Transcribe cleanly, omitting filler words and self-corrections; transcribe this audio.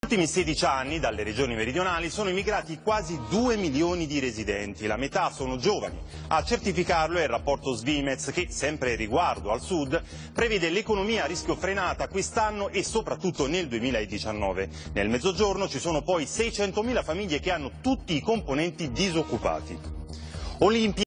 Negli ultimi 16 anni dalle regioni meridionali sono emigrati quasi 2 milioni di residenti, la metà sono giovani. A certificarlo è il rapporto Svimez che, sempre riguardo al sud, prevede l'economia a rischio frenata quest'anno e soprattutto nel 2019. Nel mezzogiorno ci sono poi 600.000 famiglie che hanno tutti i componenti disoccupati.